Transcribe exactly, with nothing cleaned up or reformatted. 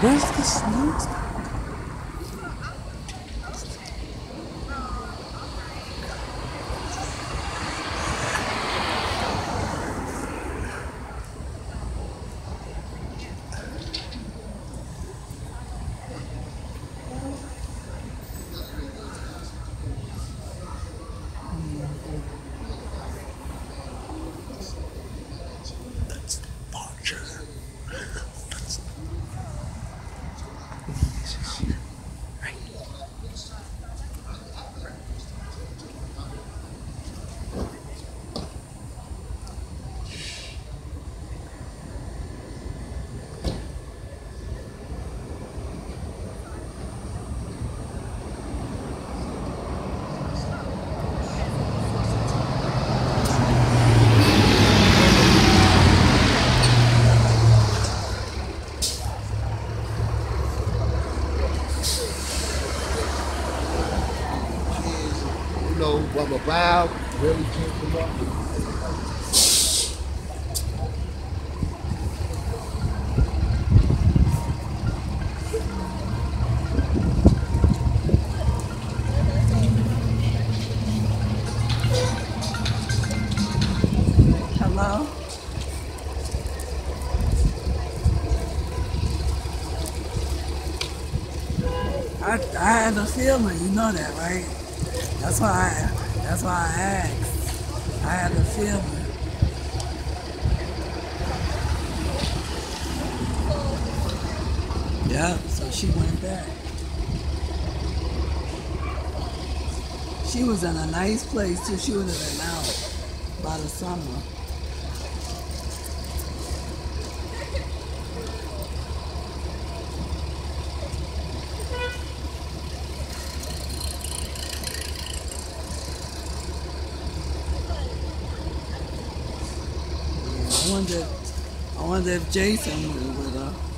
Where's the snooze? That's departure. That's right. You know, what about really came from up. Hello? I, I had a feeling, you know that, right? That's why I, that's why I asked. I had a feeling. Yeah, so she went back. She was in a nice place too. She would have been out by the summer. I wonder, I wonder if Jason went with her.